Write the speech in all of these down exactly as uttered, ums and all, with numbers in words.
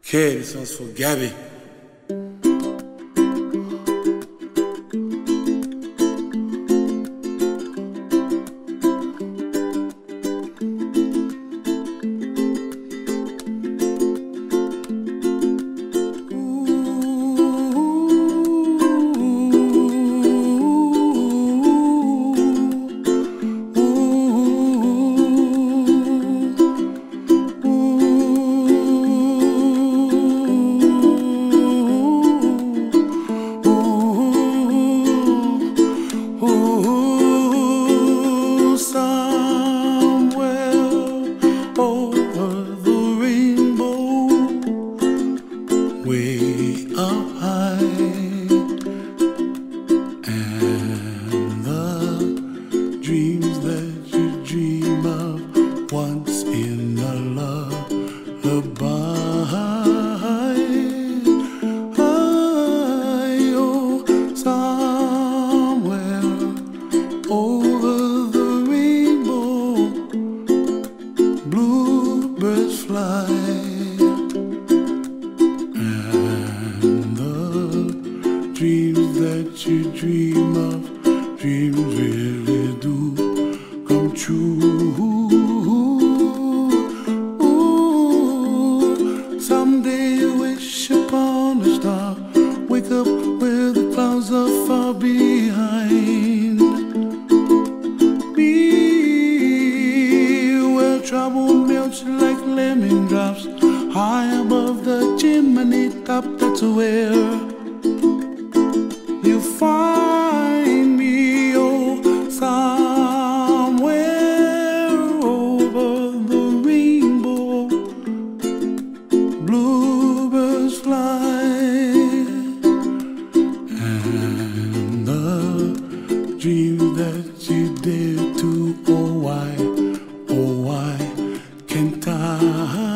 Okay, this one's for Gabby. Way up high, and the dreams that you dream of once in a lullaby. I, oh, somewhere over the rainbow, bluebirds fly. Dreams that you dream of, dreams really do come true. Ooh, someday you wish upon a star, wake up where the clouds are far behind. Be where trouble melts like lemon drops, high above the chimney top. That's where you find me, oh, somewhere over the rainbow, bluebirds fly, and the dreams that you dare to, oh why, oh why can't I?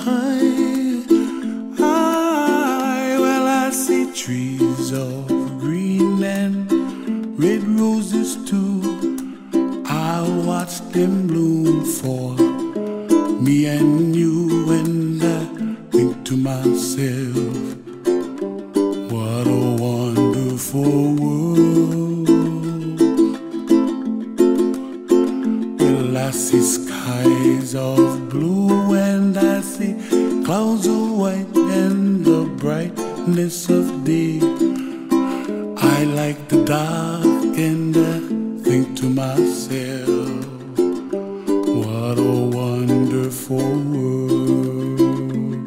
I, well I see trees of green and red roses too. I'll watch them bloom for me and you, and I think to myself, what a wonderful world. Well, I see skies of blue and I see clouds of white and the brightness of day. I like the dark and I think to myself, what a wonderful world.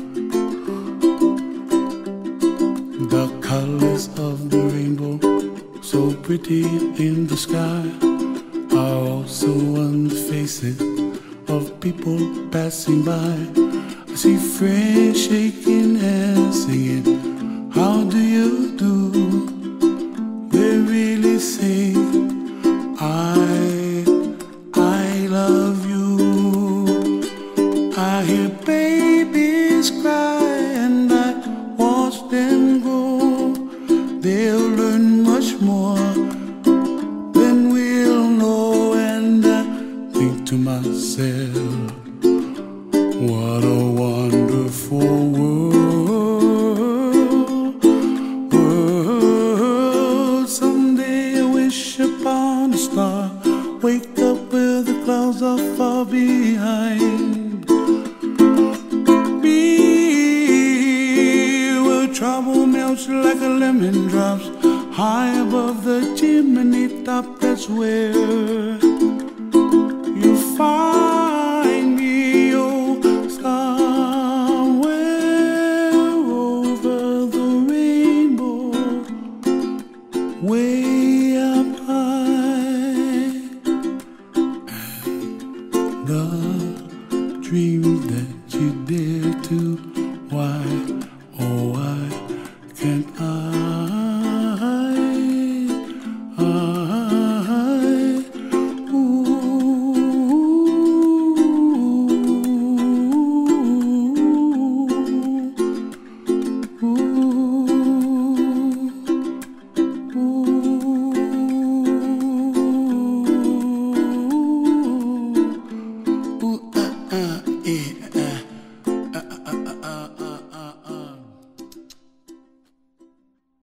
The colors of the rainbow, so pretty in the sky, are also on the faces of people passing by. I see friends shaking hands singing, how do you do? They really say, I, I love you. I hear babies cry and I watch them grow. They'll learn much more than we'll know, and I think to myself, what a wonderful world. Upon a star, wake up where the clouds are far behind. Be where trouble melts like a lemon drops, high above the chimney top. That's where you find me, oh, somewhere over the rainbow, way up high, and the dreams that you did